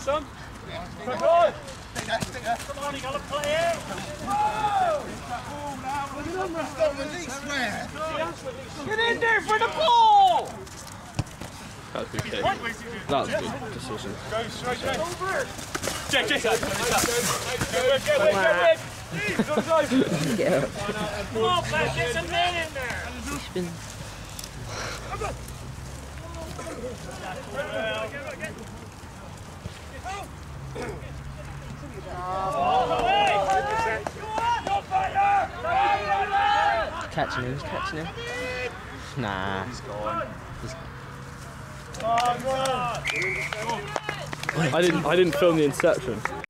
son. Come on, you gotta play it. Get in there for the ball! That's good kick. That's a good decision. Go straight, Jake. Get up. Come on, Flash, get some men in there. Spin. Catching him, he's catching him. Nah. He's gone. I didn't film the interception.